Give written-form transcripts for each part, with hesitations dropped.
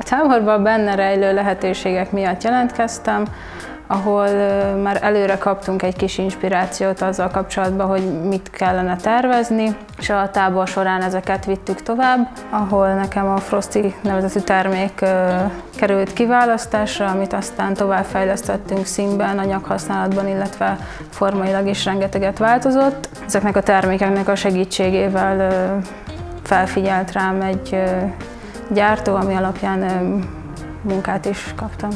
A táborban benne rejlő lehetőségek miatt jelentkeztem, ahol már előre kaptunk egy kis inspirációt azzal kapcsolatban, hogy mit kellene tervezni, és a tábor során ezeket vittük tovább, ahol nekem a Frosty nevezetű termék került kiválasztásra, amit aztán továbbfejlesztettünk színben, anyaghasználatban, illetve formailag is rengeteget változott. Ezeknek a termékeknek a segítségével felfigyelt rám egy gyártó, ami alapján munkát is kaptam.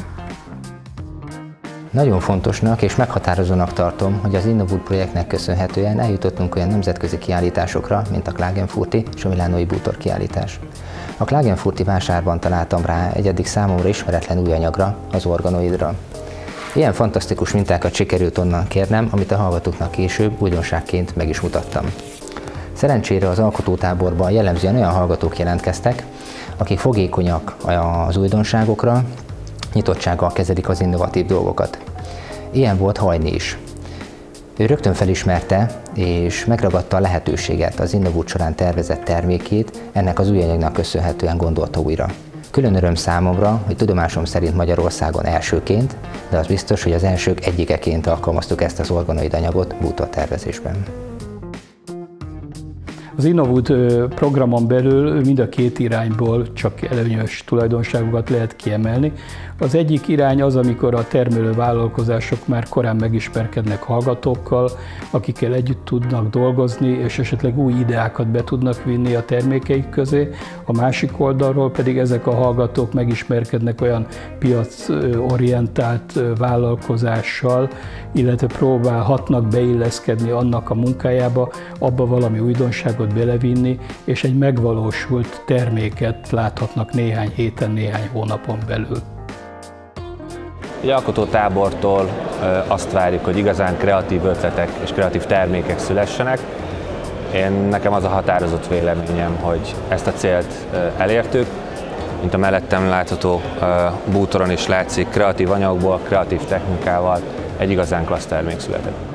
Nagyon fontosnak és meghatározónak tartom, hogy az InnoWood projektnek köszönhetően eljutottunk olyan nemzetközi kiállításokra, mint a Klagenfurti és a milánói bútor kiállítás. A Klagenfurti vásárban találtam rá egy eddig számomra ismeretlen új anyagra, az organoidra. Ilyen fantasztikus mintákat sikerült onnan kérnem, amit a hallgatóknak később újdonságként meg is mutattam. Szerencsére az alkotótáborban jellemzően olyan hallgatók jelentkeztek, akik fogékonyak az újdonságokra, nyitottsággal kezelik az innovatív dolgokat. Ilyen volt Hajni is. Ő rögtön felismerte és megragadta a lehetőséget az InnoWood során tervezett termékét, ennek az új anyagnak köszönhetően gondolta újra. Külön öröm számomra, hogy tudomásom szerint Magyarországon elsőként, de az biztos, hogy az elsők egyikeként alkalmaztuk ezt az organoid anyagot bútortervezésben. Az InnoWood programon belül mind a két irányból csak előnyös tulajdonságokat lehet kiemelni. Az egyik irány az, amikor a termelő vállalkozások már korán megismerkednek hallgatókkal, akikkel együtt tudnak dolgozni, és esetleg új ideákat be tudnak vinni a termékeik közé. A másik oldalról pedig ezek a hallgatók megismerkednek olyan piacorientált vállalkozással, illetve próbálhatnak beilleszkedni annak a munkájába, abba valami újdonságot belevinni, és egy megvalósult terméket láthatnak néhány héten, néhány hónapon belül. Egy alkotótábortól azt várjuk, hogy igazán kreatív ötletek és kreatív termékek szülessenek. Nekem az a határozott véleményem, hogy ezt a célt elértük, mint a mellettem látható bútoron is látszik, kreatív anyagból, kreatív technikával egy igazán klassz termék született.